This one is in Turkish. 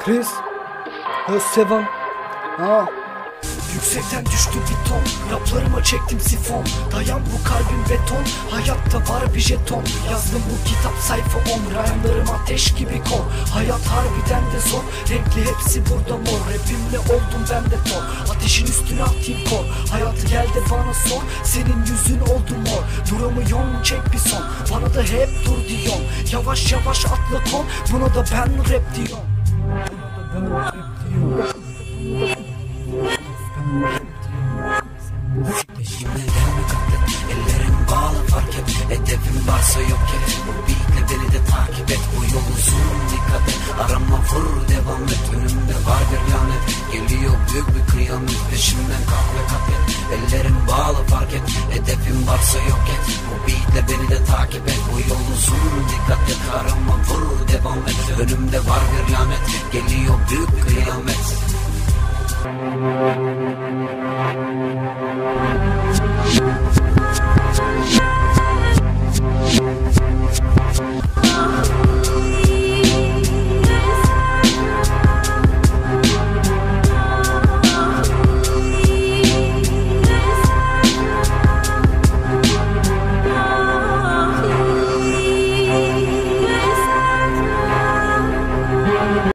Chris Özsevan. Yüksekten düştü bir ton, raplarıma çektim sifon. Dayan bu kalbim beton, hayatta var bir jeton. Yazdım bu kitap sayfa 10, rhyme'larım ateş gibi kor. Hayat harbiden de zor, renkli hepsi burada mor. Rapimle oldum ben de tor, ateşin üstüne atayım kor. Hayatı gel de bana sor, senin yüzün oldu mor. Duramıyorum çek bir son, bana da hep dur diyorsun. Yavaş yavaş atla kon, buna da ben rap diyorum. Peşimden gelme katlet, ellerim bağlı fark et. Hedefim varsa yok et, bu beatle beni de takip et. Bu yol uzun dikkat et, arama vur devam et. Önümde var bir lanet, geliyor büyük bir kıyamet. Peşimden kalk ve katlet, ellerim bağlı fark et. Hedefim varsa yok et, bu beatle beni de takip et. Bu yol uzun dikkat et, arama vur devam et. Önümde var bir lanet, geliyor büyük bir kıyamet.